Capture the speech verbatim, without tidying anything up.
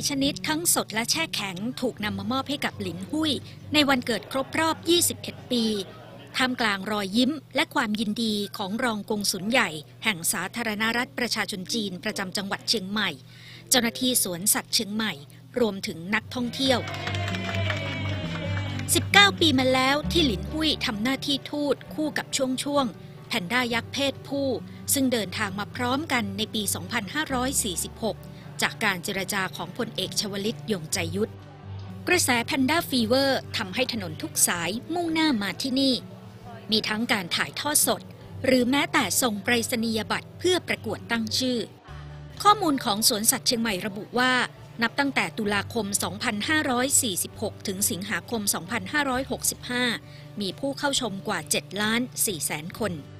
ชนิดทั้งสดและแช่แข็งถูกนำมามอบให้กับหลินหุ้ยในวันเกิดครบรอบ ยี่สิบเอ็ด ปีท่ามกลางรอยยิ้มและความยินดีของรองกงสุลใหญ่แห่งสาธารณรัฐประชาชนจีนประจำจังหวัดเชียงใหม่เจ้าหน้าที่สวนสัตว์เชียงใหม่รวมถึงนักท่องเที่ยว สิบเก้า ปีมาแล้วที่หลินหุ้ยทำหน้าที่ทูตคู่กับช่วงช่วงแพนด้ายักษ์เพศผู้ซึ่งเดินทางมาพร้อมกันในปี สองพันห้าร้อยสี่สิบหก จากการเจรจาของพลเอกชวลิตยงใจยุทธกระแสแพนด้าฟีเวอร์ทำให้ถนนทุกสายมุ่งหน้ามาที่นี่มีทั้งการถ่ายทอดสดหรือแม้แต่ส่งไปรษณียบัตรเพื่อประกวดตั้งชื่อข้อมูลของสวนสัตว์เชียงใหม่ระบุว่านับตั้งแต่ตุลาคม สองพันห้าร้อยสี่สิบหก ถึงสิงหาคม สองพันห้าร้อยหกสิบห้า มีผู้เข้าชมกว่า เจ็ดล้านสี่แสน คน